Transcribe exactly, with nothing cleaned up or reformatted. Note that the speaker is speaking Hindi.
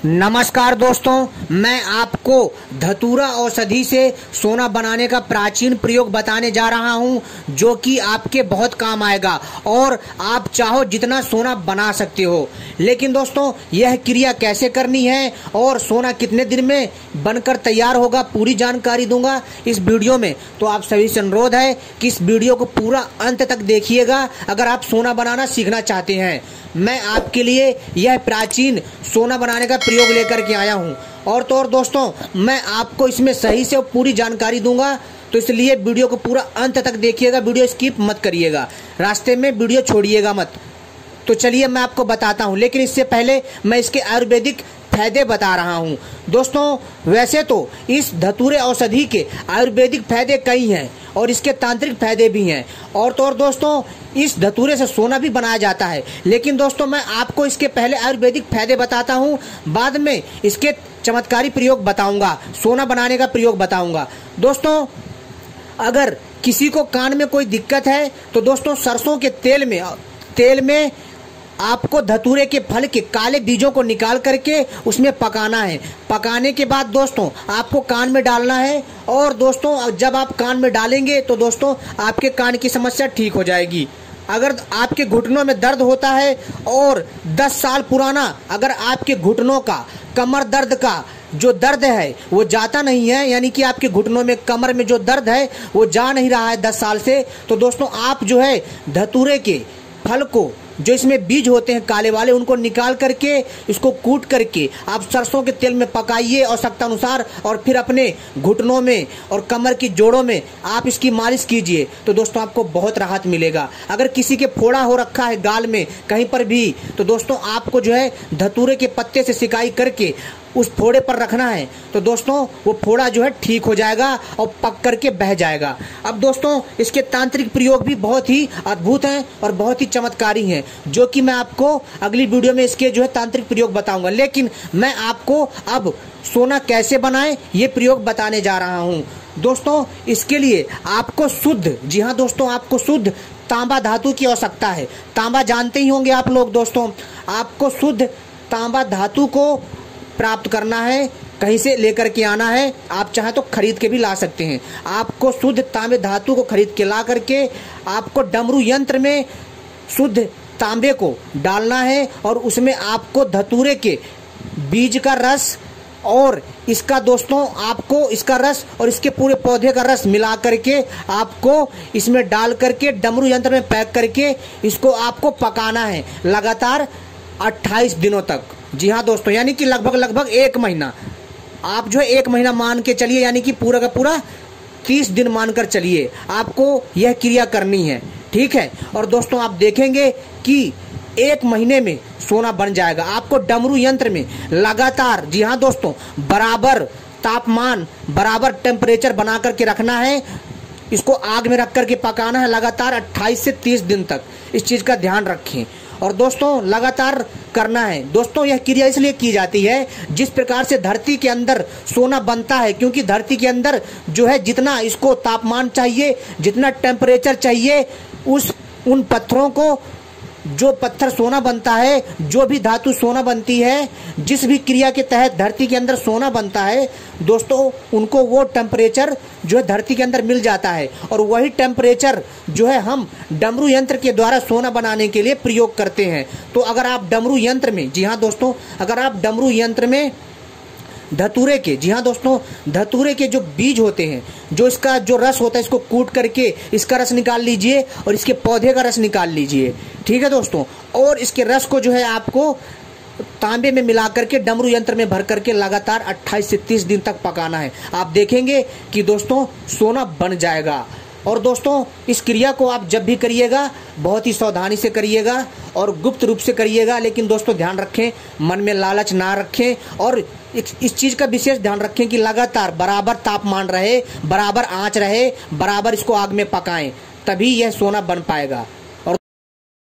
नमस्कार दोस्तों, मैं आपको धतूरा औषधि से सोना बनाने का प्राचीन प्रयोग बताने जा रहा हूं, जो कि आपके बहुत काम आएगा और आप चाहो जितना सोना बना सकते हो। लेकिन दोस्तों, यह क्रिया कैसे करनी है और सोना कितने दिन में बनकर तैयार होगा, पूरी जानकारी दूंगा इस वीडियो में। तो आप सभी से अनुरोध है कि इस वीडियो को पूरा अंत तक देखिएगा अगर आप सोना बनाना सीखना चाहते हैं। मैं आपके लिए यह प्राचीन सोना बनाने का प्रयोग लेकर के आया हूं और तो और दोस्तों, मैं आपको इसमें सही से पूरी जानकारी दूंगा, तो इसलिए वीडियो को पूरा अंत तक देखिएगा, वीडियो स्किप मत करिएगा, रास्ते में वीडियो छोड़िएगा मत। तो चलिए मैं आपको बताता हूं, लेकिन इससे पहले मैं इसके आयुर्वेदिक फायदे बता रहा हूं। दोस्तों, वैसे तो इस धतूरे औषधि के आयुर्वेदिक फायदे कई हैं और इसके तांत्रिक फायदे भी हैं, और तो और दोस्तों, इस धतूरे से सोना भी बनाया जाता है। लेकिन दोस्तों, मैं आपको इसके पहले आयुर्वेदिक फायदे बताता हूं, बाद में इसके चमत्कारी प्रयोग बताऊंगा, सोना बनाने का प्रयोग बताऊंगा। दोस्तों, अगर किसी को कान में कोई दिक्कत है तो दोस्तों, सरसों के तेल में तेल में आपको धतूरे के फल के काले बीजों को निकाल करके उसमें पकाना है। पकाने के बाद दोस्तों, आपको कान में डालना है, और दोस्तों, जब आप कान में डालेंगे तो दोस्तों, आपके कान की समस्या ठीक हो जाएगी। अगर आपके घुटनों में दर्द होता है और दस साल पुराना अगर आपके घुटनों का, कमर दर्द का जो दर्द है वो जाता नहीं है, यानी कि आपके घुटनों में, कमर में जो दर्द है वो जा नहीं रहा है दस साल से, तो दोस्तों, आप जो है धतूरे के फल को, जो इसमें बीज होते हैं काले वाले, उनको निकाल करके, इसको कूट करके आप सरसों के तेल में पकाइए आवश्यकता अनुसार, और फिर अपने घुटनों में और कमर की जोड़ों में आप इसकी मालिश कीजिए, तो दोस्तों आपको बहुत राहत मिलेगा। अगर किसी के फोड़ा हो रखा है गाल में कहीं पर भी, तो दोस्तों आपको जो है धतूरे के पत्ते से सिकाई करके उस फोड़े पर रखना है, तो दोस्तों वो फोड़ा जो है ठीक हो जाएगा और पक करके बह जाएगा। अब दोस्तों, इसके तांत्रिक प्रयोग भी बहुत ही अद्भुत हैं और बहुत ही चमत्कारी हैं, जो कि मैं आपको अगली वीडियो में इसके जो है तांत्रिक प्रयोग बताऊंगा। लेकिन मैं आपको अब सोना कैसे बनाएं ये प्रयोग बताने जा रहा हूं। दोस्तों, इसके लिए आपको शुद्ध, जी हाँ दोस्तों, आपको शुद्ध तांबा धातु की आवश्यकता है। तांबा जानते ही होंगे आप लोग। दोस्तों, आपको शुद्ध तांबा धातु को प्राप्त करना है, कहीं से लेकर के आना है, आप चाहे तो खरीद के भी ला सकते हैं। आपको शुद्ध तांबे धातु को खरीद के ला करके आपको डमरू यंत्र में शुद्ध तांबे को डालना है, और उसमें आपको धतूरे के बीज का रस और इसका दोस्तों आपको इसका रस और इसके पूरे पौधे का रस मिला करके आपको इसमें डाल करके डमरू यंत्र में पैक करके इसको आपको पकाना है लगातार अट्ठाईस दिनों तक। जी हाँ दोस्तों, यानी कि लगभग लगभग एक महीना, आप जो है एक महीना मान के चलिए, यानी कि पूरा का पूरा तीस दिन मानकर चलिए, आपको यह क्रिया करनी है, ठीक है। और दोस्तों, आप देखेंगे कि एक महीने में सोना बन जाएगा। आपको डमरू यंत्र में लगातार, जी हाँ दोस्तों, बराबर तापमान, बराबर टेम्परेचर बना करके रखना है, इसको आग में रख करके पकाना है लगातार अट्ठाईस से तीस दिन तक। इस चीज का ध्यान रखें और दोस्तों लगातार करना है। दोस्तों, यह क्रिया इसलिए की जाती है जिस प्रकार से धरती के अंदर सोना बनता है, क्योंकि धरती के अंदर जो है जितना इसको तापमान चाहिए, जितना टेम्परेचर चाहिए, उस उन पत्थरों को, जो पत्थर सोना बनता है, जो भी धातु सोना बनती है, जिस भी क्रिया के तहत धरती के अंदर सोना बनता है दोस्तों, उनको वो टेम्परेचर जो है धरती के अंदर मिल जाता है, और वही टेम्परेचर जो है हम डमरू यंत्र के द्वारा सोना बनाने के लिए प्रयोग करते हैं। तो अगर आप डमरू यंत्र में, जी हाँ दोस्तों, अगर आप डमरू यंत्र में धतूरे के, जी हाँ दोस्तों, धतूरे के जो बीज होते हैं, जो इसका जो रस होता है, इसको कूट करके इसका रस निकाल लीजिए और इसके पौधे का रस निकाल लीजिए, ठीक है दोस्तों। और इसके रस को जो है आपको तांबे में मिला करके डमरू यंत्र में भर करके लगातार अट्ठाईस से तीस दिन तक पकाना है। आप देखेंगे कि दोस्तों सोना बन जाएगा। और दोस्तों, इस क्रिया को आप जब भी करिएगा बहुत ही सावधानी से करिएगा और गुप्त रूप से करिएगा। लेकिन दोस्तों, ध्यान रखें, मन में लालच ना रखें, और इस चीज का विशेष ध्यान रखें कि लगातार बराबर तापमान रहे, बराबर आंच रहे, बराबर इसको आग में पकाएं, तभी यह सोना बन पाएगा।